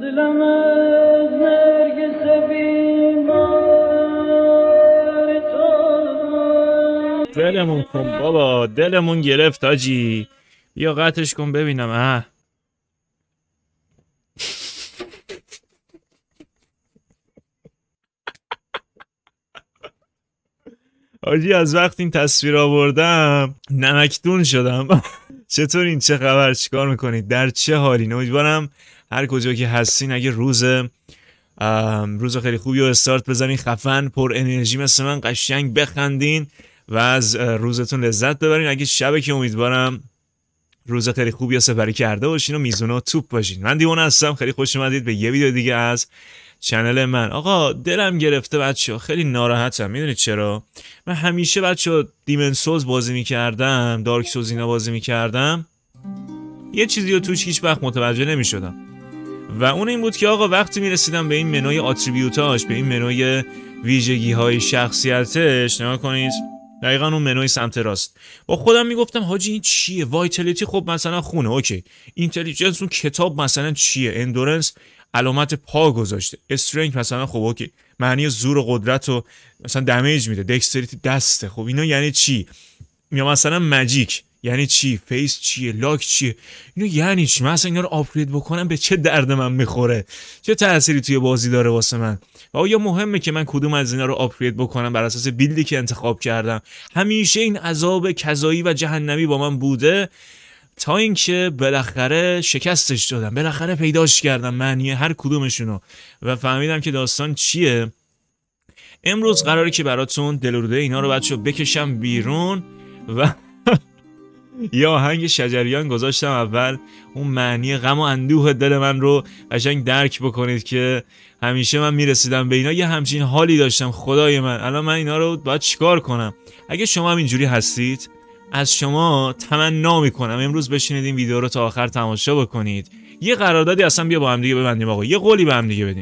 دلمون کن بابا، دلمون گرفت حاجی. بیا قطعش کن ببینم. حاجی از وقت این تصویر آوردم نمکدون شدم. چطورین؟ چه خبر؟ چیکار میکنید؟ در چه حالین؟ امیدوارم هر کجا که هستین اگه روز خیلی خوبی و استارت بزنین، خفن پر انرژی مثل من قشنگ بخندین و از روزتون لذت ببرین. اگه شبه که امیدوارم روز خیلی خوبی رو سپری کرده باشین و میزونه و توپ باشین. من دیوانه هستم، خیلی خوش اومدید به یه ویدیو دیگه از چنل من. آقا دلم گرفته بچه‌ها، خیلی ناراحتم. میدونید چرا؟ من همیشه بچه‌ها دیمن سولز بازی می‌کردم، دارک سولز اینا بازی می‌کردم، یه چیزی رو توش هیچ وقت متوجه نمی‌شدم و اون این بود که آقا وقتی می‌رسیدم به این منوی اتریبیوتاش، به این منوی ویژگی‌های شخصیتش، نگاه کنید دقیقاً اون منوی سمت راست، با خودم میگفتم حاجی این چیه؟ وایتالیتی خب مثلا خونه، اوکی. اینتلیجنس اون کتاب مثلا چیه؟ اندورنس علامت پا گذاشته، استرنگ مثلا خب اوکی معنی زور و قدرت و مثلا دمیج میده، دکستریتی دسته، خب اینا یعنی چی؟ یا مثلا ماجیک یعنی چی؟ فیس چیه؟ لاک چیه؟ اینا یعنی چی؟ من اصلا اینا رو آپگرید بکنم به چه درد من میخوره؟ چه تأثیری توی بازی داره واسه من؟ و آیا مهمه که من کدوم از اینا رو آپگرید بکنم بر اساس بیلدی که انتخاب کردم؟ همیشه این عذاب کذایی و جهنمی با من بوده تا اینکه بالاخره شکستش دادم، بالاخره پیداش کردم معنی هر کدومشونو و فهمیدم که داستان چیه. امروز قراره که براتون دلورده اینا رو بچه‌ها بکشم بیرون و یه آهنگ شجریان گذاشتم اول، اون معنی غم و اندوه دل من رو قشنگ درک بکنید که همیشه من میرسیدم به اینا یه همچین حالی داشتم. خدای من الان من اینا رو باید چیکار کنم؟ اگه شما هم اینجوری هستید از شما تمنا میکنم امروز بشینید این ویدیو رو تا آخر تماشا بکنید. یه قراردادی اصلا بیا با هم دیگه ببندیم آقا، یه قولی به هم دیگه بدیم.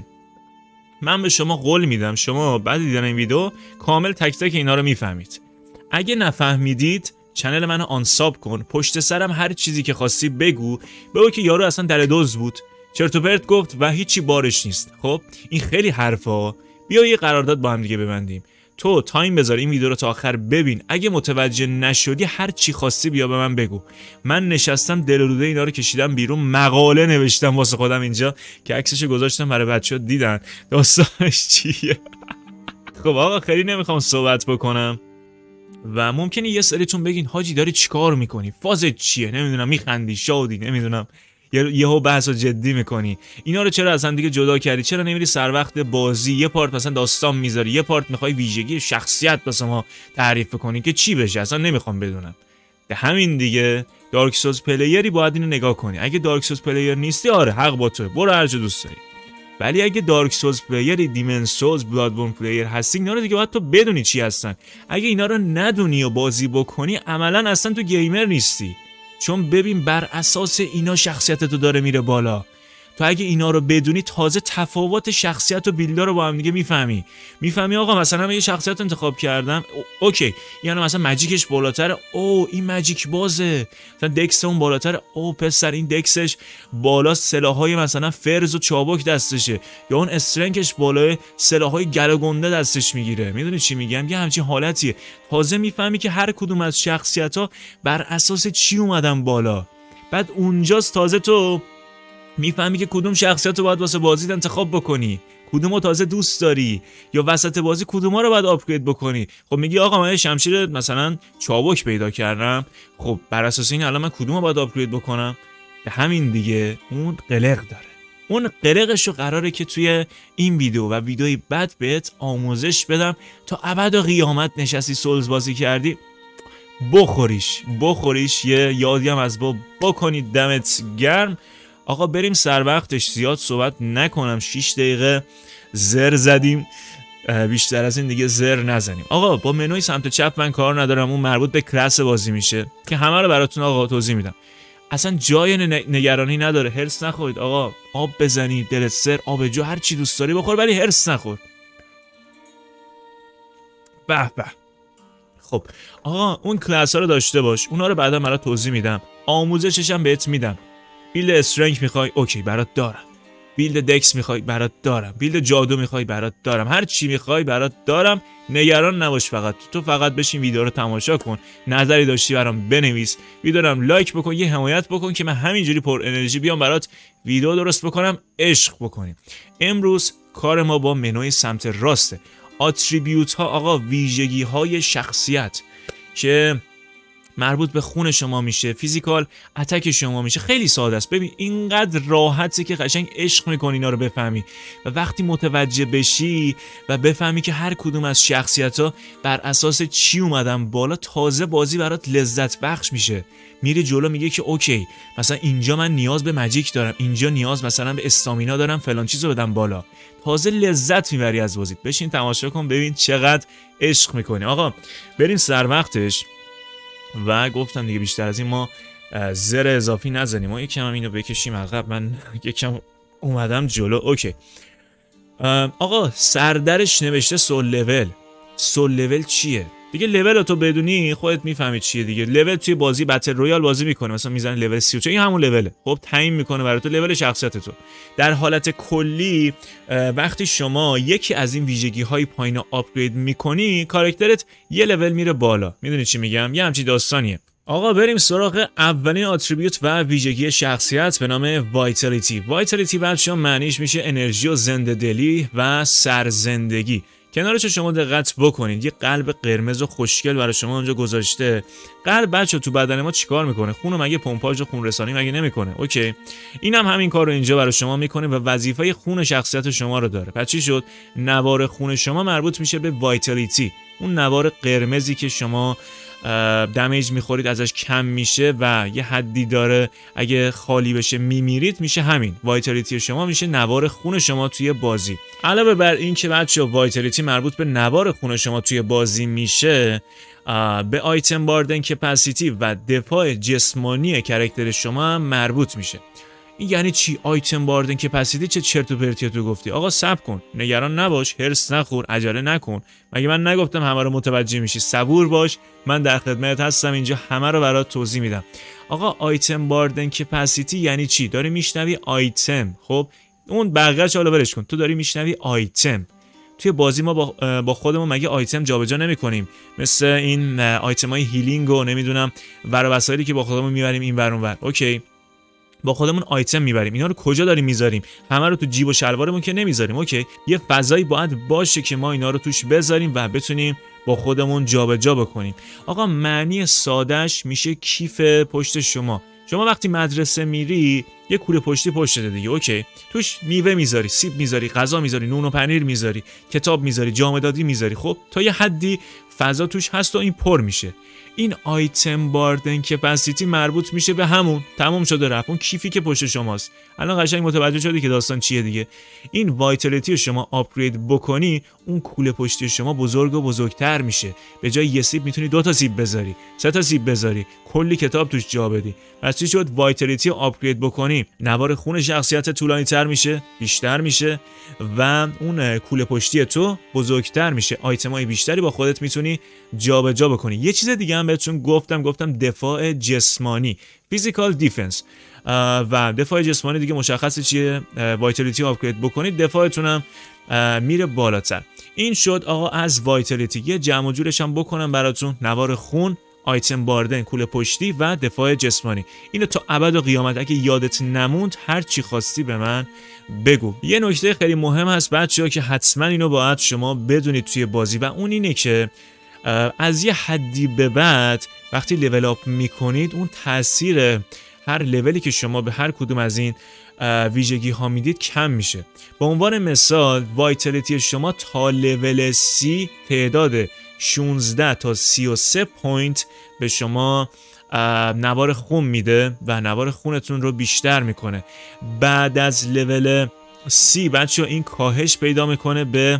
من به شما قول میدم شما بعد دیدن این ویدیو کامل تک تک اینا رو میفهمید. اگه نفهمیدید چنل منو آنساب کن، پشت سرم هر چیزی که خواستی بگو که یارو اصلا در دوز بود، چرت و پرت گفت و هیچی بارش نیست. خب این خیلی حرفا. بیا یه قرارداد با هم دیگه ببندیم. تو تایم بذار این ویدیو رو تا آخر ببین، اگه متوجه نشدی هر چی خواستی بیا به من بگو. من نشستم دل‌ورده اینا رو کشیدم بیرون، مقاله نوشتم واسه خودم اینجا که عکسشو گذاشتم برای بچه‌ها دیدن داستانش چیه. خب آقا خیلی نمیخوام صحبت بکنم و ممکنه یه سریتون بگین حاجی داری چیکار میکنی؟ فازت چیه؟ نمیدونم میخندی، شادی، نمیدونم یهو بحثو جدی میکنی، اینا رو چرا اصلا دیگه جدا کردی؟ چرا نمیری سر وقت بازی یه پارت مثلا داستان میذاری، یه پارت میخوای ویژگی شخصیت واسه ما تعریف کنی که چی بشه؟ اصلا نمیخوام بدونم. به همین دیگه دارک سولز پلیری باید اینو نگاه کنی. اگه دارک سولز پلیر نیستی آره حق با تو، برو هر جا دوست داری. ولی اگه دارک سولز پلیری، دیمن سولز، بلادبورن پلیر هستی، اینا رو دیگه باید تو بدونی چی هستن. اگه اینا رو ندونی و بازی بکنی عملا اصلا تو گیمر نیستی. چون ببین بر اساس اینا شخصیتتو داره میره بالا. تو اگه اینا رو بدونی تازه تفاوت شخصیت و بیلدا رو با هم دیگه میفهمی آقا مثلا من یه شخصیت انتخاب کردم اوکی یعنی مثلا ماجیکش بالاتره، او این ماجیک بازه، مثلا دکس اون بالاتره، او پسر این دکسش بالا سلاحای مثلا فرز و چابک دستشه، یا اون استرنگش بالای سلاحای گلگنده دستش میگیره. میدونی چی میگم؟ یه همچین حالتیه. تازه میفهمی که هر کدوم از شخصیت‌ها بر اساس چی اومدن بالا. بعد اونجاست تازه تو میفهمی که کدوم شخصیت رو باید واسه بازی انتخاب بکنی، کدوم رو تازه دوست داری، یا وسط بازی کدوم رو باید آپگرید بکنی. خب میگی آقا من شمشیر مثلا چابک پیدا کردم، خب بر اساس این الان من کدوم رو باید آپگرید بکنم؟ به همین دیگه اون قلق داره. اون قلقش رو قراره که توی این ویدیو و ویدیوی بعد بهت آموزش بدم تا ابد و قیامت نشستی سولز بازی کردی بخوریش یه یادی هم از بکنید. دمت گرم. آقا بریم سر وقتش، زیاد صحبت نکنم، 6 دقیقه زر زدیم، بیشتر از این دیگه زر نزنیم. آقا با منوی سمت چپ من کار ندارم، اون مربوط به کلاس بازی میشه که همه رو براتون آقا توضیح میدم. اصلا جای نگرانی نداره، هرس نخورید آقا. آب بزنید، دلت سر، آبجو، هر چی دوست داری بخور ولی هرس نخور. به به. خب آقا اون کلاس ها رو داشته باش، اونا رو بعدا برات توضیح میدم، آموزشش هم بهت میدم. بیلد استرنگ میخوای؟ اوکی برات دارم. بیلد دکس میخوای برات دارم، بیلد جادو میخوای برات دارم، هر چی میخوای برات دارم. نگران نباش، تو فقط بشین ویدیو رو تماشا کن، نظری داشتی برام بنویس، ویدیو رو لایک بکن، یه حمایت بکن که من همینجوری پر انرژی بیام برات ویدیو درست بکنم، عشق بکنیم. امروز کار ما با منوی سمت راسته. اتریبیوت ها آقا ویژگی های شخصیت که مربوط به خون شما میشه، فیزیکال اتک شما میشه. خیلی ساده است. ببین اینقدر راحته که قشنگ عشق میکنی اینا رو بفهمی و وقتی متوجه بشی و بفهمی که هر کدوم از شخصیت‌ها بر اساس چی اومدن بالا، تازه بازی برات لذت بخش میشه. میری جلو میگه که اوکی مثلا اینجا من نیاز به ماجیک دارم، اینجا نیاز مثلا به استامینا دارم، فلان چیزو بدم بالا. تازه لذت میبری از بازی. بشین تماشا کن ببین چقدر عشق میکنی. آقا بریم سر وقتش. و گفتم دیگه بیشتر از این ما زر اضافی نزنیم، ما یکم هم اینو بکشیم عقب، من یکم اومدم جلو. اوکی آقا سردرش نوشته سول لول. سول لول چیه دیگه؟ لول تو بدونی خودت میفهمی چیه دیگه. لول توی بازی بتل رویال بازی میکنه، مثلا میزنه لول 34، این همون لوله. خب تعیین میکنه برای تو لول شخصیت تو. در حالت کلی وقتی شما یکی از این ویژگی های پایین آپگرید میکنی، کاراکترت یه لول میره بالا. میدونی چی میگم؟ یه همچین داستانیه. آقا بریم سراغ اولین اتریبیوت و ویژگی شخصیت به نام وایتالیتی. وایتالیتی بچه‌ها معنیش میشه انرژی و زنده دلی و سرزندگی. کنارش شما دقت بکنید یه قلب قرمز و خوشگل برای شما اونجا گذاشته. قلب بچه تو بدن ما چیکار میکنه؟ خونو مگه پمپاژ و خون رسانی مگه نمیکنه؟ اوکی، اینم همین کار رو اینجا برای شما میکنه و وظیفه خون شخصیت شما رو داره. پس چی شد؟ نوار خون شما مربوط میشه به وایتالیتی، اون نوار قرمزی که شما دمیج میخورید ازش کم میشه و یه حدی داره اگه خالی بشه میمیرید، میشه همین وایتالیتی شما، میشه نوار خون شما توی بازی. علاوه بر این که بچه‌ها وایتالیتی مربوط به نوار خون شما توی بازی میشه، به آیتم باردن کپاسیتی و دفاع جسمانی کاراکتر شما هم مربوط میشه. این یعنی چی؟ آیتم باردن کپاسیتی چه چرت و پرتی تو گفتی؟ آقا صبر کن، نگران نباش، هرس نخور، عجله نکن. مگه من نگفتم همه رو متوجه میشی؟ صبور باش، من در خدمت هستم، اینجا همه رو برات توضیح میدم. آقا آیتم باردن کپاسیتی یعنی چی؟ داری میشنوی آیتم، خب اون بقیه‌اش حالا ولش کن، تو داری میشنوی آیتم. توی بازی ما با خودمون مگه آیتم جابجا نمی‌کنیم؟ مثل این آیتمای هیلینگ و نمیدونم ور و وسایلی که با خودمون میبریم این ور اون ور. اوکی، با خودمون آیتم میبریم، اینا رو کجا داریم میذاریم؟ همه رو تو جیب و شلوارمون که نمیذاریم. اوکی، یه فضایی باید باشه که ما اینا رو توش بذاریم و بتونیم با خودمون جابجا بکنیم. آقا معنی سادهش میشه کیف پشت شما. شما وقتی مدرسه میری یه کوله پشتی پشتته دیگه، اوکی، توش میوه میذاری، سیب میذاری، غذا میذاری، نون و پنیر میذاری، کتاب میذاری، جامدادی میذاری. خب تا یه حدی فضا توش هست و این پر میشه. این آیتم باردن کپاسیتی مربوط میشه به همون، تمام شده رفت، اون کیفی که پشت شماست. الان قشنگ متوجه شدی که داستان چیه دیگه. این وایتالیتی رو شما آپگرید بکنی، اون کوله پشتی شما بزرگ و بزرگتر میشه. به جای یه سیب میتونی 2 تا سیب بذاری، 3 تا سیب بذاری، کلی کتاب توش جا بدی. پس چی شد؟ وایتالیتی آپگرید بکنی، نوار خون شخصیت طولانی تر میشه، بیشتر میشه و اون کوله پشتی تو بزرگتر میشه. آیتمای بیشتری با خودت میتونی جابجا بکنی. یه چیز دیگه هم بهتون گفتم دفاع جسمانی، فیزیکال دیفنس. و دفاع جسمانی دیگه مشخصه چیه؟ وایتالیتی آپگرید بکنید دفاعتون هم میره بالاتر. این شد آقا از وایتالیتی. یه جمع و جورش هم بکنم براتون: نوار خون، آیتم باردن، کوله پشتی و دفاع جسمانی. اینو تا ابد و قیامت اگه یادت نموند هر چی خواستی به من بگو. یه نکته خیلی مهم هست بچه‌ها که حتما اینو باید شما بدونید توی بازی و اون اینه که از یه حدی به بعد وقتی لول اپ میکنید اون تاثیر هر لولی که شما به هر کدوم از این ویژگی ها میدید کم میشه. به عنوان مثال وایتالیتی شما تا لول 30 تعداد 16 تا 33 پوینت به شما نوار خون میده و نوار خونتون رو بیشتر میکنه. بعد از لول 30 بچه این کاهش پیدا میکنه به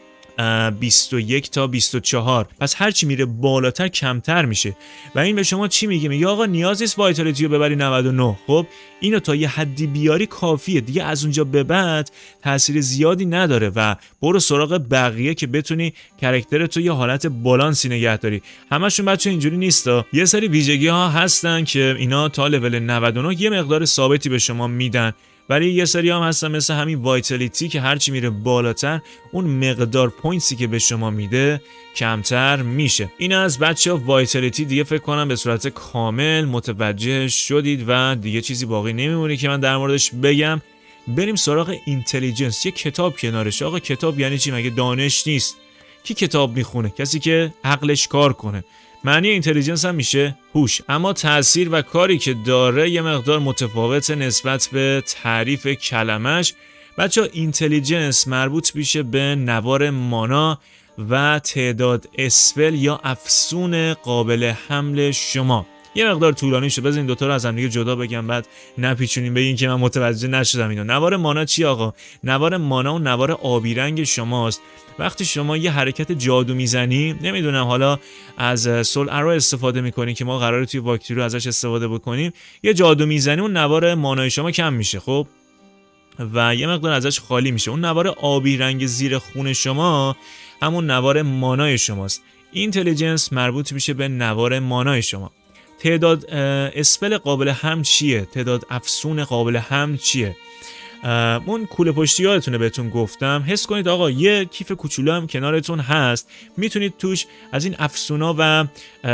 21 تا 24. پس هرچی میره بالاتر کمتر میشه و این به شما چی میگه؟ میگه آقا نیاز نیست وایتالیتی رو ببری 99. خب اینو تا یه حدی بیاری کافیه دیگه، از اونجا به بعد تاثیر زیادی نداره و برو سراغ بقیه که بتونی کاراکترت رو یه حالت بالانسی نگه داری. همشون بچه اینجوری نیستا، یه سری ویژگی ها هستن که اینا تا لول 99 یه مقدار ثابتی به شما میدن ولی یه سری هم هستن مثل همین وایتالیتی که هرچی میره بالاتر اون مقدار پوینتسی که به شما میده کمتر میشه. این از بچه ها وایتالیتی دیگه فکر کنم به صورت کامل متوجه شدید و دیگه چیزی باقی نمیمونه که من در موردش بگم. بریم سراغ اینتلیجنس. یه کتاب کنارش. آقا کتاب یعنی چی؟ مگه دانش نیست؟ کی کتاب میخونه؟ کسی که عقلش کار کنه. معنی اینتلیجنس هم میشه هوش، اما تأثیر و کاری که داره یه مقدار متفاوت نسبت به تعریف کلمش. بچه اینتلیجنس مربوط میشه به نوار مانا و تعداد اسپل یا افسون قابل حمل شما. یه مقدار طولانی شد، بذارین دوتا رو از هم دیگه جدا بگم بعد نپیچونیم بگین که من متوجه نشدم اینا. نوار مانا چی آقا؟ نوار مانا اون نوار آبی رنگ شماست. وقتی شما یه حرکت جادو میزنی، نمیدونم حالا از سول ارو استفاده میکنی که ما قراره توی واکتیرو ازش استفاده بکنیم، یه جادو میزنی اون نوار مانای شما کم میشه خب و یه مقدار ازش خالی میشه. اون نوار آبی رنگ زیر خون شما همون نوار مانای شماست. اینتلیجنس مربوط میشه به نوار مانای شما. تعداد اسپل قابل حمل چیه؟ تعداد افسون قابل حمل چیه؟ اون کوله پشتی یادتونه بهتون گفتم. حس کنید آقا یه کیف کوچولو هم کنارتون هست، میتونید توش از این افسونا و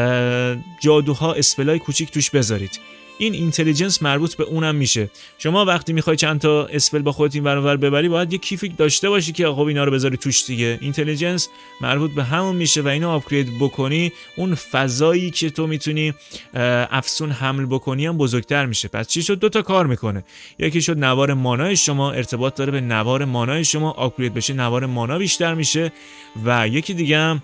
جادوها اسپلای کوچیک توش بذارید. این اینتلیجنس مربوط به اونم میشه. شما وقتی میخوای چند تا اسپل با خودت این ور اونور ببری باید یه کیفی داشته باشی که آقا اینا رو بذاری توش دیگه. اینتلیجنس مربوط به همون میشه و اینو آپگرید بکنی اون فضایی که تو میتونی افسون حمل بکنی هم بزرگتر میشه. پس چی شد؟ دوتا کار میکنه. یکی شد نوار مانای شما ارتباط داره به نوار مانای شما، آپگرید بشه نوار مانا بیشتر میشه و یکی دیگه هم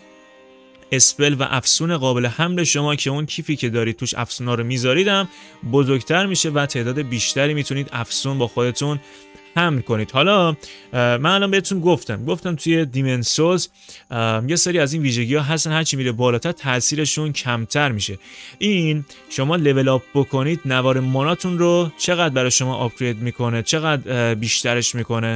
اسپل و افسون قابل حمل شما که اون کیفی که دارید توش افسونا رو میذاریدم بزرگتر میشه و تعداد بیشتری میتونید افسون با خودتون حمل کنید. حالا من الان بهتون گفتم توی دیمن سولز یه سری از این ویژگی ها هستن هرچی میره بالاتر تاثیرشون کمتر میشه. این شما لول اپ بکنید نوار ماناتون رو چقدر برای شما آپگرید میکنه، چقدر بیشترش میکنه.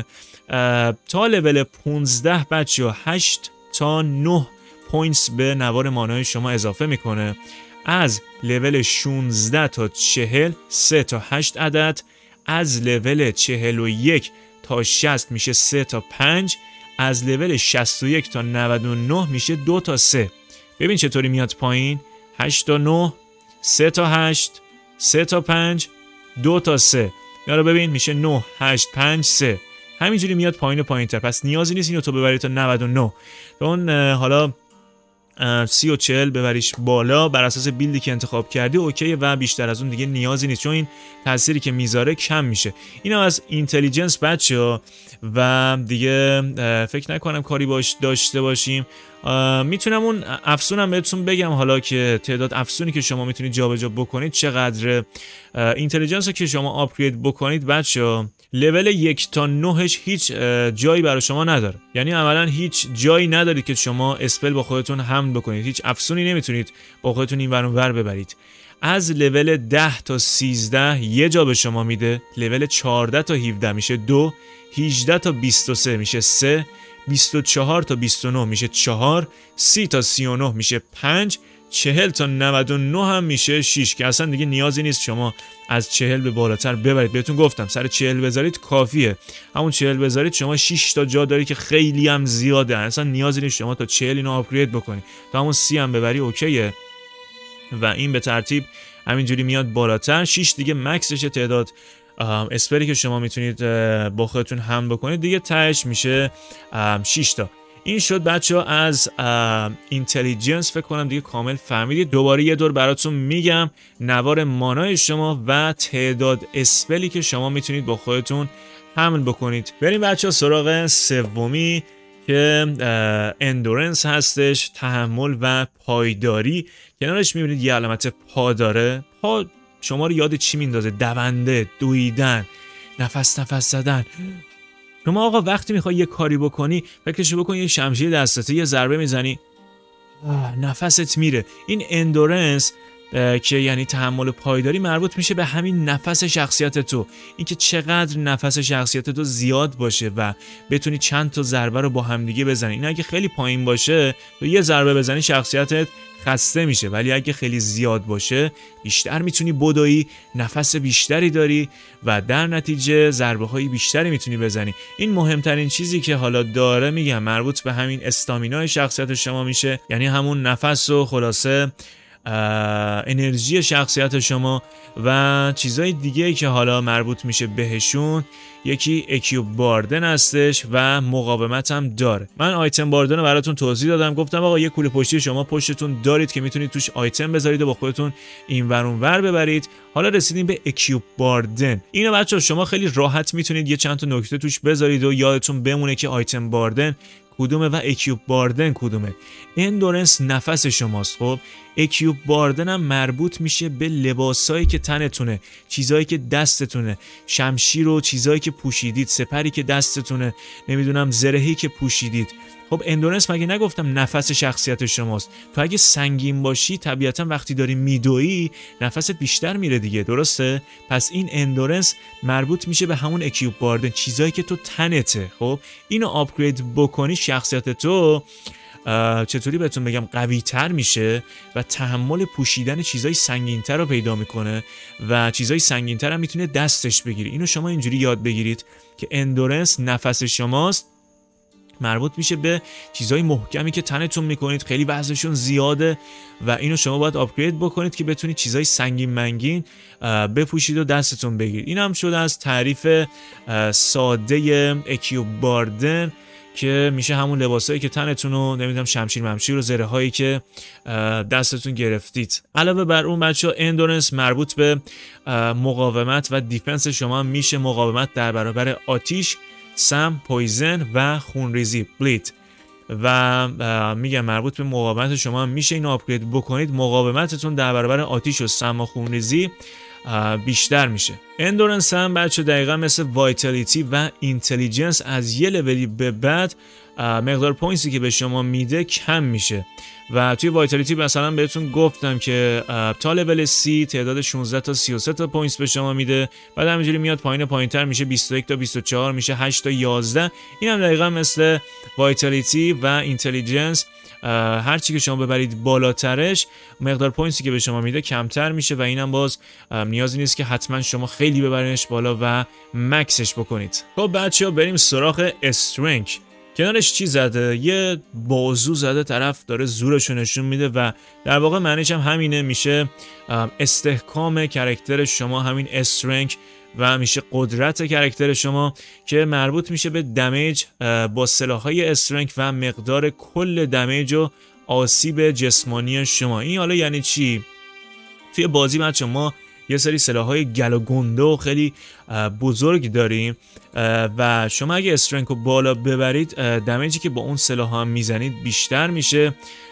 تا لول 15 بچه‌ها 8 تا 9 پوینتس به نوار مانای شما اضافه میکنه. از لول 16 تا 40 3 تا 8 عدد، از لول 41 تا 60 میشه 3 تا 5، از لول 61 تا 99 میشه 2 تا 3. ببین چطوری میاد پایین. 8 تا 9 3 تا 8 3 تا 5 2 تا 3. اینا رو ببین میشه 9 8 5 3. همینجوری میاد پایین و پایین‌تر. پس نیازی نیست اینو تو ببری تا 99. اون حالا 30 و 40 ببریش بالا بر اساس بیلدی که انتخاب کردی اوکی و بیشتر از اون دیگه نیازی نیست چون این تأثیری که میذاره کم میشه. اینا از اینتلیجنس بچه‌ها و دیگه فکر نکنم کاری باش داشته باشیم. میتونم اون افسونم بهتون بگم حالا که تعداد افسونی که شما میتونید جابجا بکنید چقدره. اینتلیجنس رو که شما آپگرید بکنید بچه‌ها لول 1 تا 9ش هیچ جایی برای شما نداره. یعنی عملا هیچ جایی ندارید که شما اسپل با خودتون حمل بکنید، هیچ افسونی نمیتونید با خودتون این ور اون ور ببرید. از لول 10 تا 13 یه جا به شما میده، لول 14 تا 17 میشه 2، 18 تا 23 میشه 3، 24 تا 29 میشه 4، 30 تا 39 میشه 5، 40 تا 99 هم میشه 6 که اصلا دیگه نیازی نیست شما از 40 به بالاتر ببرید. بهتون گفتم سر 40 بذارید کافیه. همون 40 بذارید شما 6 تا جا داری که خیلی هم زیاده، اصلا نیازی نیست شما تا 40 اینو آپگرید بکنید. تا همون 30 هم ببری اوکیه و این به ترتیب همینجوری میاد بالاتر. 6 دیگه مکسشه تعداد اسپری که شما میتونید با خودتون حمل بکنید دیگه، تهش میشه 6 تا. این شد بچه‌ها از اینتلیجنس. فکر کنم دیگه کامل فهمیدید. دوباره یه دور براتون میگم نوار مانای شما و تعداد اسپلی که شما میتونید با خودتون حمل بکنید. بریم بچه‌ها سراغ سومی که اندورنس هستش، تحمل و پایداری. کنارش میبینید یه علامت پا داره. پا شما رو یاد چی میندازه؟ دونده، دویدن، نفس زدن. شما آقا وقتی میخوای یه کاری بکنی فکرشو بکن یه شمشیر دستته یه ضربه میزنی نفست میره. این اندورنس که یعنی تحمل پایداری مربوط میشه به همین نفس شخصیت تو، اینکه چقدر نفس شخصیت تو زیاد باشه و بتونی چند تا ضربه رو با همدیگه بزنی. این اگه خیلی پایین باشه تو یه ضربه بزنی شخصیتت خسته میشه، ولی اگه خیلی زیاد باشه بیشتر میتونی بدوی، نفس بیشتری داری و در نتیجه ضربه های بیشتری میتونی بزنی. این مهمترین چیزی که حالا داره میگم مربوط به همین استامینای شخصیت شما میشه، یعنی همون نفس و خلاصه انرژی شخصیت شما. و چیزای دیگه که حالا مربوط میشه بهشون، یکی اکیوب باردن هستش و مقاومت هم داره. من آیتم باردن رو براتون توضیح دادم، گفتم آقا یه کوله پشتی شما پشتتون دارید که میتونید توش آیتم بذارید و با خودتون این ور اون ور ببرید. حالا رسیدیم به اکیوب باردن. اینو بچه‌ها شما خیلی راحت میتونید یه چند تا نکته توش بذارید و یادتون بمونه که آیتم باردن کدومه و اکیوب باردن کدومه. اندورنس نفس شماست. خب اکیوب باردن هم مربوط میشه به لباسایی که تنتونه، چیزایی که دستتونه، شمشیر و چیزایی که پوشیدید، سپری که دستتونه، نمیدونم زرهی که پوشیدید. خب اندورنس مگه نگفتم نفس شخصیت شماست؟ تو اگه سنگین باشی طبیعتا وقتی داری میدویی نفست بیشتر میره دیگه، درسته؟ پس این اندورنس مربوط میشه به همون اکیوب باردن، چیزایی که تو تنته. خب اینو آپگرید بکنی شخصیت تو چطوری بهتون بگم قوی تر میشه و تحمل پوشیدن چیزای سنگین تر رو پیدا میکنه و چیزای سنگین تر هم میتونه دستش بگیری. اینو شما اینجوری یاد بگیرید که اندورنس نفس شماست، مربوط میشه به چیزای محکمی که تنتون میکنید، خیلی وزنشون زیاده و اینو شما باید آپگرید بکنید که بتونید چیزای سنگین منگین بپوشید و دستتون بگیرید. این هم شد از تعریف ساده اکیوب باردن که میشه همون لباسایی که تنتون رو نمیدونم شمشیر ممشیر و زره هایی که دستتون گرفتید. علاوه بر اون بچه‌ها اندورنس مربوط به مقاومت و دیفنس شما میشه، مقاومت در برابر آتیش، سم، پویزن و خونریزی، بلید. و میگم مربوط به مقاومت شما میشه اینو آپگرید بکنید، مقاومتتون در برابر آتیش و سم و خونریزی بیشتر میشه. اندورنس هم بچه دقیقا مثل وایتالیتی و اینتلیجنس از یه لولی به بعد مقدار پوینتسی که به شما میده کم میشه و توی وایتالیتی مثلا بهتون گفتم که تا لول 30 تعداد 16 تا 33 تا پوینتس به شما میده، بعد همینجوری میاد پایینتر میشه 21 تا 24 میشه 8 تا 11. این هم دقیقا مثل وایتالیتی و اینتلیجنس، هر چی که شما ببرید بالاترش مقدار پوینتسی که به شما میده کمتر میشه و اینم باز نیازی نیست که حتما شما خیلی ببرینش بالا و مکسش بکنید. خب بچه‌ها بریم سراغ استرنگ. کنارش چی زده؟ یه بازو زده، طرف داره زورشو نشون میده و در واقع معنیش هم همینه، میشه استحکام کاراکتر شما همین استرنگ و میشه قدرت کاراکتر شما که مربوط میشه به دمیج با سلاح‌های استرنگ و مقدار کل دمیج و آسیب جسمانی شما. این حالا یعنی چی؟ توی بازی بچه ما یه سری سلاح‌های گل و گنده و خیلی بزرگ داریم و شما اگه استرنگ رو بالا ببرید دمیجی که با اون سلاح هم میزنید بیشتر میشه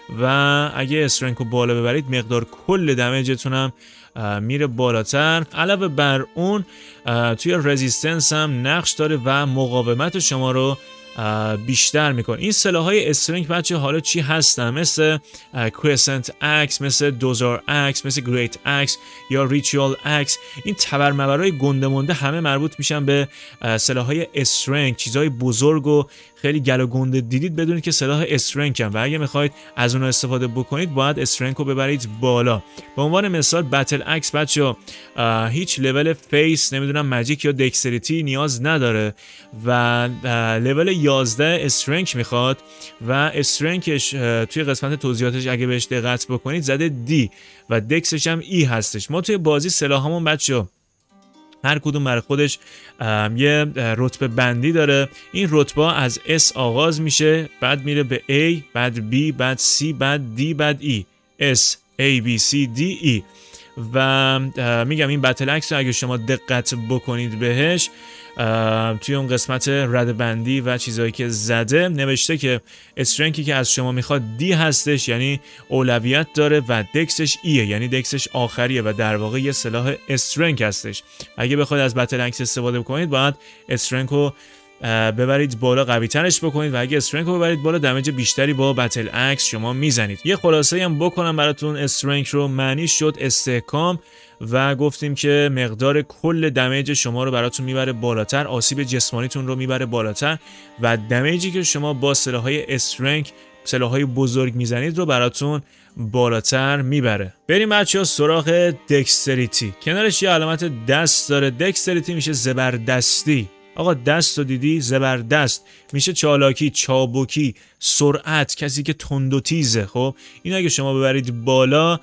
و اگه استرنگ رو بالا ببرید مقدار کل دمیجتون هم میره بالاتر. علاوه بر اون توی رزیستنس هم نقش داره و مقاومت شما رو بیشتر میکنه. این سلاح‌های استرنگ بچه حالا چی هستن؟ مثل کرسنت اکس، مثل دوزار اکس، مثل گریت اکس یا ریچوال اکس. این تبرمبرهای گنده مونده همه مربوط میشن به سلاح‌های استرنگ، چیزهای بزرگ و خیلی گل و گنده دیدید بدونید که سلاح استرنگ هم و اگه میخواید از اون استفاده بکنید باید استرنگ رو ببرید بالا. به عنوان مثال بتل اکس بچه هیچ لول فیس نمیدونم ماجیک یا دکستریتی نیاز نداره و لول 11 استرنگ میخواد و استرنگش توی قسمت توضیحاتش اگه بهش دقت بکنید زده دی و دکسش هم ای هستش. ما توی بازی سلاحامون بچه هر کدوم برای خودش یه رتبه بندی داره. این رتبه از S آغاز میشه، بعد میره به A، بعد B، بعد C، بعد D، بعد E. S A B C D E. و میگم این بتل اکس رو اگه شما دقت بکنید بهش توی اون قسمت ردبندی و چیزایی که زده نوشته که استرنگی که از شما میخواد دی هستش، یعنی اولویت داره و دکسش ایه، یعنی دکسش آخریه و در واقع یه سلاح استرنگ هستش. اگه بخواید از بتل اکس استفاده بکنید باید استرنگ رو ببرید بالا، قوی ترش بکنید و اگه استرنگ رو ببرید بالا دمیج بیشتری با بتل اکس شما میزنید. یه خلاصه هم بکنم براتون استرنگ رو، معنی شد استحکام و گفتیم که مقدار کل دمیج شما رو براتون میبره بالاتر، آسیب جسمانیتون رو میبره بالاتر و دمیجی که شما با سلاح‌های استرنگ سلاح‌های بزرگ میزنید رو براتون بالاتر میبره. بریم بچه‌ها سراغ دکستریتی. کنارش یه علامت دست داره. دکستریتی میشه زبردستی. آقا دست رو دیدی؟ زبردست میشه چالاکی، چابکی، سرعت، کسی که تند و تیزه. خب این اگه شما ببرید بالا،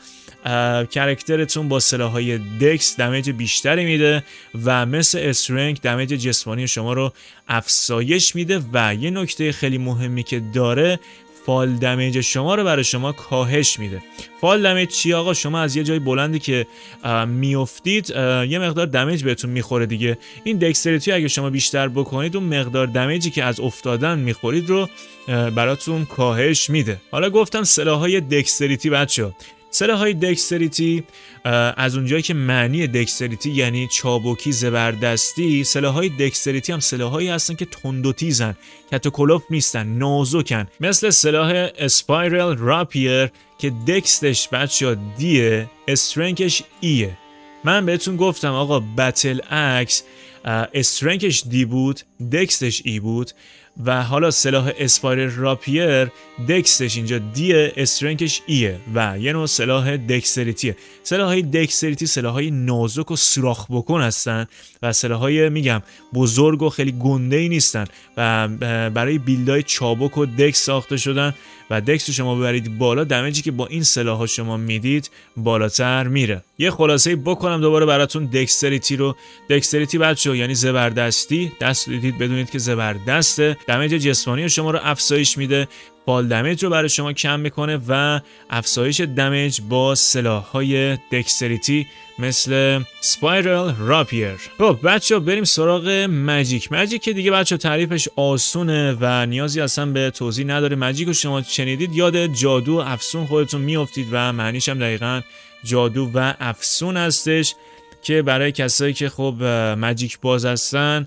کرکترتون با سلاح‌های دکس دمیج بیشتری میده و مثل استرنگ دمیج جسمانی شما رو افزایش میده و یه نکته خیلی مهمی که داره، فال دمیج شما رو برای شما کاهش میده. فال دمیج چی آقا؟ شما از یه جای بلندی که میافتید یه مقدار دمیج بهتون میخوره دیگه. این دکستریتی اگه شما بیشتر بکنید اون مقدار دمیجی که از افتادن میخورید رو براتون کاهش میده. حالا گفتم سلاح‌های دکستریتی بچه‌ها. سلاح‌های دکستریتی از اونجایی که معنی دکستریتی یعنی چابکی، زبردستی، سلاح‌های دکستریتی هم سلاح‌هایی هستن که تند و تیزن، کت و کلوف نیستن، نازکن. مثل سلاح اسپایرل راپیر که دکستش بچه‌ها دیه، استرنگش ایه. من بهتون گفتم آقا بتل اکس استرنگش دی بود، دکستش ای بود و حالا سلاح اسپایرل راپیر دکستش اینجا دیه، استرنگش ایه و یه نوع سلاح دکستریتیه. سلاح‌های دکستریتی سلاح‌های نازک و سوراخ بکن هستن و سلاح‌های میگم بزرگ و خیلی گنده‌ای نیستن و برای بیلدای چابک و دکس ساخته شدن و دکس رو شما ببرید بالا، دمیجی که با این سلاح‌ها شما میدید بالاتر میره. یه خلاصه بکنم دوباره براتون دکستریتی رو. دکستریتی بچه‌ها یعنی زبردستی. دست دیدید بدونید که زبردسته. دمیج جسمانی شما رو افزایش میده، فال دمیج رو برای شما کم میکنه و افزایش دمیج با سلاح‌های دکستریتی مثل سپایرل راپیر. خب بچه‌ها بریم سراغ ماجیک. ماجیک که دیگه بچه‌ها تعریفش آسونه و نیازی اصلا به توضیح نداره. ماجیک رو شما شنیدید یاد جادو و افسون خودتون میافتید و معنیش هم دقیقاً جادو و افسون هستش که برای کسایی که خب ماجیک باز هستن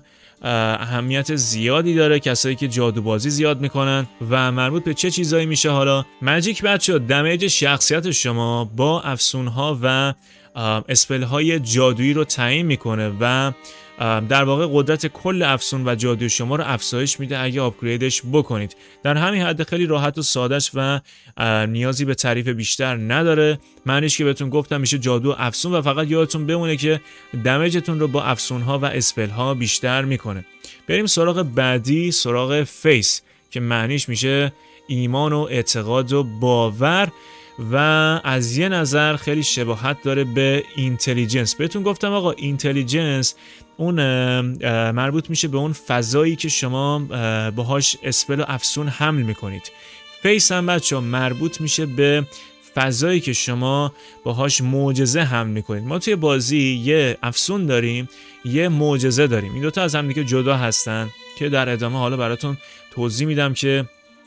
اهمیت زیادی داره، کسایی که جادو بازی زیاد میکنن. و مربوط به چه چیزایی میشه حالا؟ ماجیک بچه‌ها دمیج شخصیت شما با افسونها و اسپل‌های جادویی رو تعیین میکنه و در واقع قدرت کل افسون و جادوی شما رو افزایش میده اگه آپگریدش بکنید. در همین حد خیلی راحت و سادهش و نیازی به تعریف بیشتر نداره. معنیش که بهتون گفتم میشه جادو و افسون و فقط یادتون بمونه که دمیجتون رو با افسونها و اسپل‌ها بیشتر میکنه. بریم سراغ بعدی، سراغ فیس که معنیش میشه ایمان و اعتقاد و باور و از یه نظر خیلی شباهت داره به اینتلیجنس. بهتون گفتم آقا اینتلیجنس اون مربوط میشه به اون فضایی که شما باهاش اسپل و افسون حمل میکنید. فیس هم بچه‌ها مربوط میشه به فضایی که شما باهاش معجزه حمل میکنید. ما توی بازی یه افسون داریم، یه معجزه داریم. این دوتا از هم دیگه جدا هستن که در ادامه حالا براتون توضیح میدم که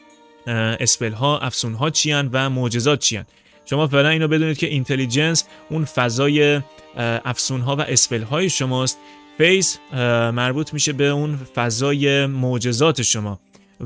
اسپل ها، افسون ها چی هن و معجزات چی هن. شما فعلا اینو بدونید که اینتلیجنس اون فضای افسون ها و اسپل های شماست. فیس مربوط میشه به اون فضای معجزات شما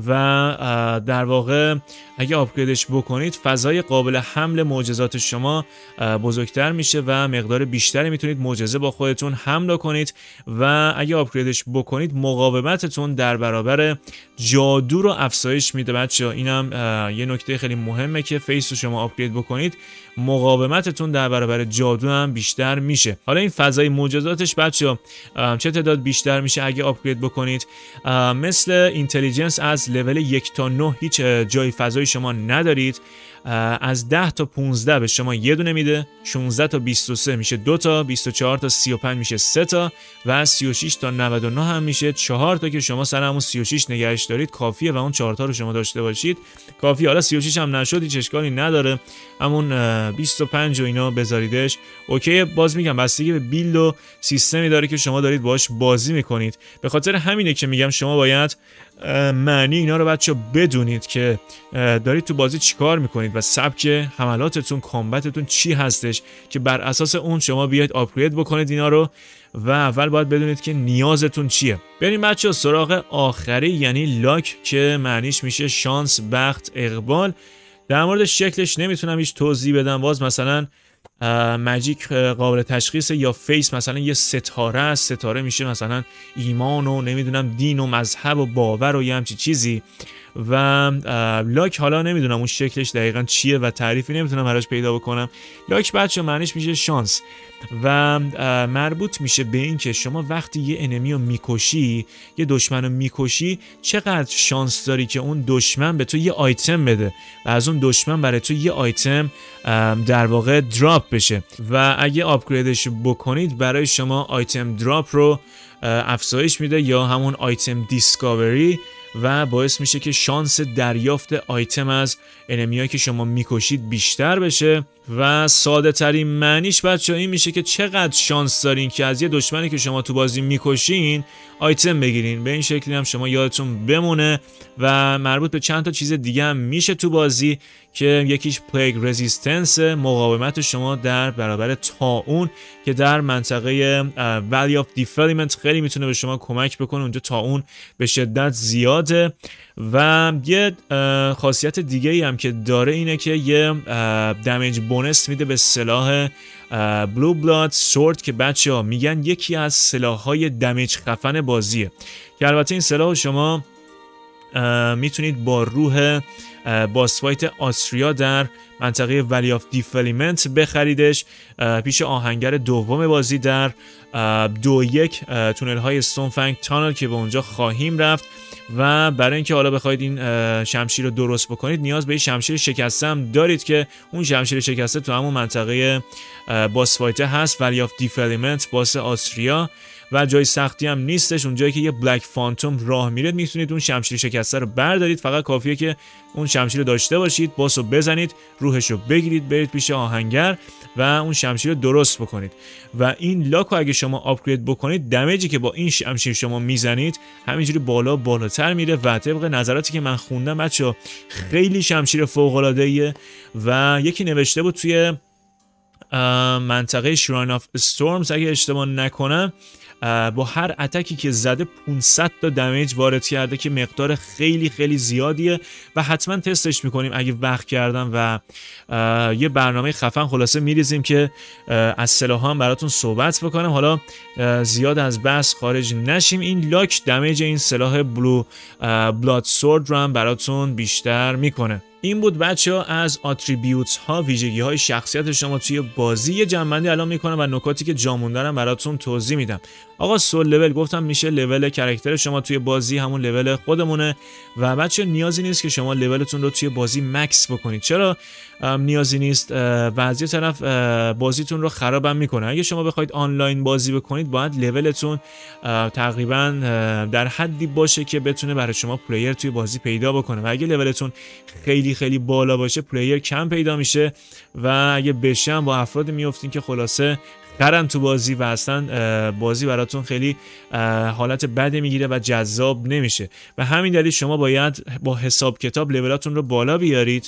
و در واقع اگه آپگریدش بکنید فضای قابل حمل معجزات شما بزرگتر میشه و مقدار بیشتری میتونید معجزه با خودتون حمل کنید و اگه آپگریدش بکنید مقاومتتون در برابر جادو رو افزایش میده. بچه‌ها اینم یه نکته خیلی مهمه که فیس رو شما آپگرید بکنید مقاومتتون در برابر جادو هم بیشتر میشه. حالا این فضای معجزاتش بچه‌ها چه تعداد بیشتر میشه اگه آپگرید بکنید؟ مثل اینتلیجنس از لول 1 تا 9 هیچ جای فضای شما ندارید. از 10 تا 15 به شما یه دونه میده، 16 تا 23 میشه 2 تا، 24 تا 35 میشه 3 تا و 36 تا 99 هم میشه 4 تا که شما سر همون 36 نگهش دارید کافیه و اون 4 تا رو شما داشته باشید کافیه. حالا 36 هم نشد هیچ اشکالی نداره، همون 25 و اینا بذاریدش اوکی. باز میگم بستگی به بیلد و سیستمی داره که شما دارید باهاش بازی میکنید. به خاطر همینه که میگم شما باید معنی اینا رو بچه بدونید که دارید تو بازی چیکار میکنید و سبک حملاتتون، کامبتتون چی هستش که بر اساس اون شما بیاید آپگرید بکنید اینا رو و اول باید بدونید که نیازتون چیه. بریم بچه سراغ آخری یعنی لاک که معنیش میشه شانس، بخت، اقبال. در مورد شکلش نمیتونم هیچ توضیح بدم. باز مثلا ماجیک قابل تشخیص یا فیس مثلا یه ستاره است، ستاره میشه مثلا ایمان و نمیدونم دین و مذهب و باور و یه همچی چیزی و لاک حالا نمیدونم اون شکلش دقیقا چیه و تعریفی نمیتونم براش پیدا بکنم. لاک بچه معنیش میشه شانس و مربوط میشه به این که شما وقتی یه انمی رو میکشی، یه دشمن رو میکشی، چقدر شانس داری که اون دشمن به تو یه آیتم بده و از اون دشمن برای تو یه آیتم در واقع دراپ بشه و اگه آپگریدش بکنید برای شما آیتم دراپ رو افزایش میده یا همون آیتم دیسکاوری و باعث میشه که شانس دریافت آیتم از انمیایی که شما میکشید بیشتر بشه و ساده ترین معنیش بچه این میشه که چقدر شانس دارین که از یه دشمنی که شما تو بازی میکشین آیتم بگیرین. به این شکلی هم شما یادتون بمونه و مربوط به چند تا چیز دیگه هم میشه تو بازی که یکیش پلیگ رزیستنس، مقاومت شما در برابر طاعون که در منطقه ولی آف دیفلیمنت خیلی میتونه به شما کمک بکنه، اونجا طاعون به شدت زیاده و یه خاصیت دیگه ای هم که داره اینه که یه دمیج بونس میده به سلاح بلو بلاد سورد که بچه ها میگن یکی از سلاح های دمیج خفن بازیه که البته این سلاح شما میتونید با روح باس فایت آستریا در منطقه ولی آف دیفلیمنت بخریدش پیش آهنگر دوم بازی در 2-1 تونل های استونفنگ تانل که به اونجا خواهیم رفت و برای اینکه حالا بخواید این شمشیر رو درست بکنید نیاز به شمشیر شکسته هم دارید که اون شمشیر شکسته تو همون منطقه باس فایت هست ولی آف دیفلیمنت باس آستریا و جای سختی هم نیستش. اونجایی که یه بلک فانتوم راه میره میتونید اون شمشیر شکسته رو بردارید، فقط کافیه که اون شمشیر رو داشته باشید، باس رو بزنید، روحش رو بگیرید، برید پیش آهنگر و اون شمشیر رو درست بکنید و این لاک رو اگه شما آپگرید بکنید دمیجی که با این شمشیر شما میزنید همینجوری بالاتر میره و طبق نظراتی که من خوندم بچه‌ها خیلی شمشیر فوق العاده‌ایه و یکی نوشته بود توی منطقه شراین آف استورمز اگه اشتباه نکنم با هر اتکی که زده 500 تا دمیج وارد کرده که مقدار خیلی خیلی زیادیه و حتما تستش میکنیم اگه وقت کردم و یه برنامه خفن خلاصه میریزیم که از سلاح هم براتون صحبت بکنم. حالا زیاد از بحث خارج نشیم. این لاک دمیج این سلاح بلو بلاد سورد رو هم براتون بیشتر میکنه. این بود بچه‌ها از اتریبیوتس ها، ویژگی های شخصیت شما توی بازی. یه جمع‌بندی الان میکنم و نکاتی که جا مونده رو براتون توضیح میدم. آقا سول لول گفتم میشه لول کاراکتر شما توی بازی، همون لول خودمونه و بچه نیازی نیست که شما لولتون رو توی بازی مکس بکنید. چرا نیازی نیست؟ و از یه طرف بازیتون رو خرابم میکنه. اگه شما بخواید آنلاین بازی بکنید باید لولتون تقریبا در حدی باشه که بتونه برای شما پلیر توی بازی پیدا بکنه و اگه لولتون خیلی خیلی بالا باشه پلیر کم پیدا میشه و اگه بشه هم با افراد میافتین که خلاصه خرن تو بازی و اصلا بازی براتون خیلی حالت بد میگیره و جذاب نمیشه و همین دلیل شما باید با حساب کتاب لولاتون رو بالا بیارید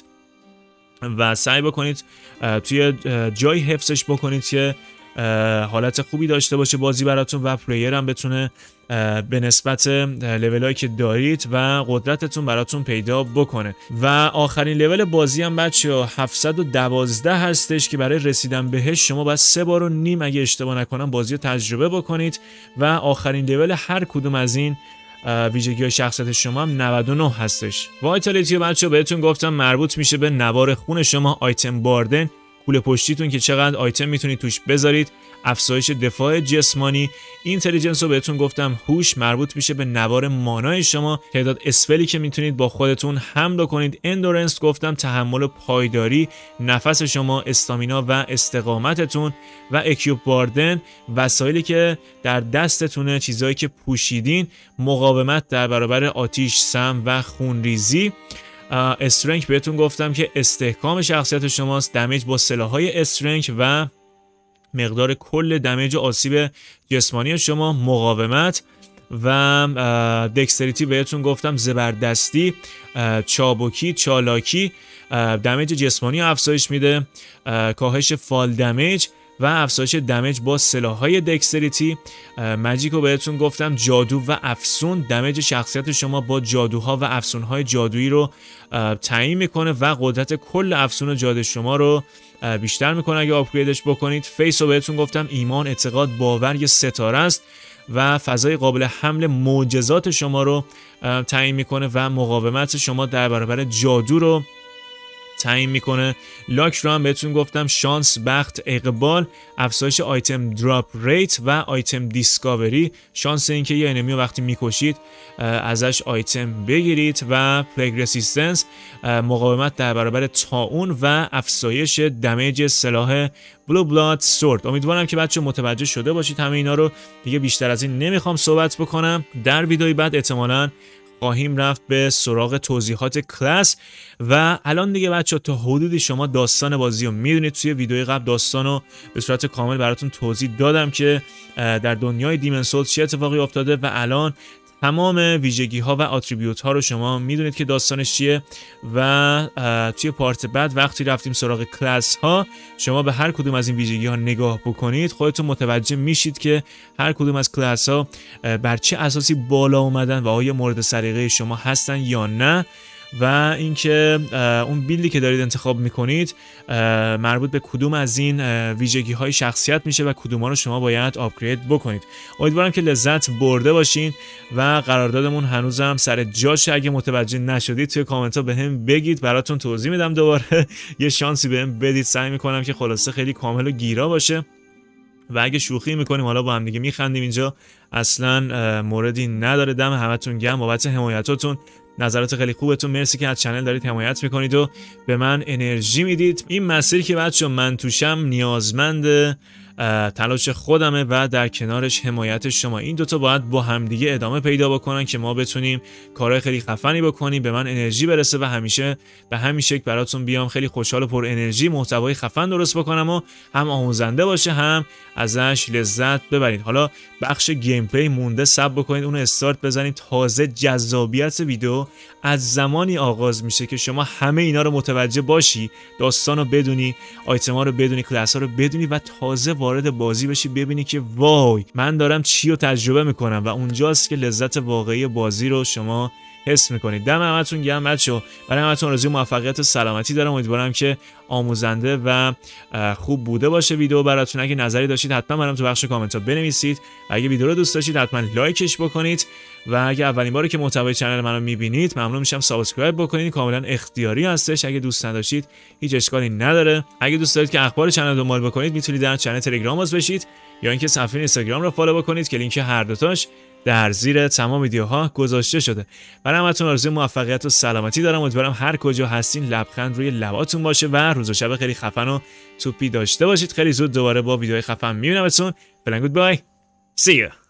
و سعی بکنید توی جای حفظش بکنید که حالت خوبی داشته باشه بازی براتون و پلیر هم بتونه به نسبت لولایی که دارید و قدرتتون براتون پیدا بکنه. و آخرین لول بازی هم بچه‌ها 712 هستش که برای رسیدن بهش شما باید 3.5 بار اگه اشتباه نکنم بازی رو تجربه بکنید و آخرین لول هر کدوم از این ویژگی شخصیت شما هم 99 هستش. وایتالیتی بچه‌ها بهتون گفتم مربوط میشه به نوار خون شما، آیتم باردن، کوله پشتیتون که چقدر آیتم میتونید توش بذارید، افزایش دفاع جسمانی، اینتلیجنس رو بهتون گفتم، هوش مربوط میشه به نوار مانای شما، تعداد اسپلی که میتونید با خودتون حمل کنید، اندورنس گفتم تحمل و پایداری، نفس شما، استامینا و استقامتتون و اکیوب باردن وسایلی که در دستتونه، چیزایی که پوشیدین، مقاومت در برابر آتش، سم و خونریزی. استرنگ بهتون گفتم که استحکام شخصیت شماست، دمیج با سلاح‌های استرنگ و مقدار کل دمیج و آسیب جسمانی شما، مقاومت و دکستریتی بهتون گفتم زبردستی، چابکی، چالاکی، دمیج جسمانی افزایش میده، کاهش فال دمیج و افزایش دمیج با سلاح‌های دکستریتی. ماجیکو بهتون گفتم جادو و افسون، دمیج شخصیت شما با جادوها و افسونهای جادویی رو تعیین میکنه و قدرت کل افسون و جادو شما رو بیشتر میکنه اگه آپگریدش بکنید. فیس رو بهتون گفتم ایمان، اعتقاد، باور، یه ستاره است و فضای قابل حمل معجزات شما رو تعیین میکنه و مقاومت شما در برابر جادو رو تعیین میکنه. لاک رو هم بهتون گفتم، شانس، بخت، اقبال، افزایش آیتم دراپ ریت و آیتم دیسکاوری، شانس اینکه یه انمی رو وقتی میکشید ازش آیتم بگیرید و پلگ رسیستنس، مقاومت در برابر طاعون و افزایش دمیج سلاح بلو بلاد سورد. امیدوارم که بچه متوجه شده باشید همه اینا رو. دیگه بیشتر از این نمیخوام صحبت بکنم. در ویدیوی بعد احتمالاً خواهیم رفت به سراغ توضیحات کلاس و الان دیگه بچه تا حدودی شما داستان بازی رو میدونید. توی ویدیوی قبل داستان رو به صورت کامل براتون توضیح دادم که در دنیای دیمن سولز چه اتفاقی افتاده و الان تمام ویژگی ها و اتریبیوت ها رو شما میدونید که داستانش چیه و توی پارت بعد وقتی رفتیم سراغ کلاس ها شما به هر کدوم از این ویژگی ها نگاه بکنید خودتون متوجه میشید که هر کدوم از کلاس ها بر چه اساسی بالا اومدن و آیا مورد سلیقه شما هستن یا نه و اینکه اون بیلدی که دارید انتخاب میکنید مربوط به کدوم از این ویژگی های شخصیت میشه و کدوم ها رو شما باید آپگرید بکنید. امیدوارم که لذت برده باشین و قراردادمون هنوزم سر جاشه. اگه متوجه نشدید توی کامنت ها بهم بگید، براتون توضیح میدم. دوباره یه شانسی بهم بدید، سعی میکنم که خلاصه خیلی کامل و گیرا باشه و اگه شوخی میکنیم حالا با هم دیگه میخندیم اینجا، اصلا موردی نداره. دم همتون گرم بابت حمایتاتون، نظرات خیلی خوبتون، مرسی که از چنل دارید حمایت میکنید و به من انرژی میدید. این مسیری که بچه‌ها من توشم نیازمند تلاش خودمه و در کنارش حمایت شما. این دوتا باید با همدیگه ادامه پیدا بکنن که ما بتونیم کارهای خیلی خفنی بکنیم، به من انرژی برسه و همیشه به همین شکل براتون بیام خیلی خوشحال و پر انرژی محتوای خفن درست بکنم و هم آموزنده باشه هم ازش لذت ببرید. حالا بخش گیم پلی مونده، صبر بکنید اون استارت بزنید. تازه جذابیت ویدیو از زمانی آغاز میشه که شما همه اینا رو متوجه باشی، داستان رو بدونی، آیتما رو بدونی، کلاس ها رو بدونی و تازه وارد بازی بشی ببینی که وای من دارم چی رو تجربه میکنم و اونجاست که لذت واقعی بازی رو شما حس میکنید. دم همتون گرم بچه‌ها، برای همتون آرزوی موفقیت و سلامتی دارم. امیدوارم که آموزنده و خوب بوده باشه ویدیو براتون. اگه نظری داشتید حتما برام تو بخش کامنت ها بنویسید. اگه ویدیو رو دوست داشتید حتما لایکش بکنید و اگه اولین باره که محتوای کانال منو میبینید ممنون میشم سابسکرایب بکنید. کاملا اختیاری هستش، اگه دوست نداشتید هیچ اشکالی نداره. اگه دوست دارید که اخبار کانال دنبال بکنید میتونید در کانال تلگرام باز بشید یا اینکه صفحه اینستاگرام رو فالو بکنید که لینک هر دوتاش در زیر تمام ویدیوها گذاشته شده. برای همتون آرزوی موفقیت و سلامتی دارم. امیدوارم هر کجا هستین لبخند روی لباتون باشه و روز و شب خیلی خفن و توپی داشته باشید. خیلی زود دوباره با ویدیوهای خفن میبینمتون. فعلا گود بای. See you.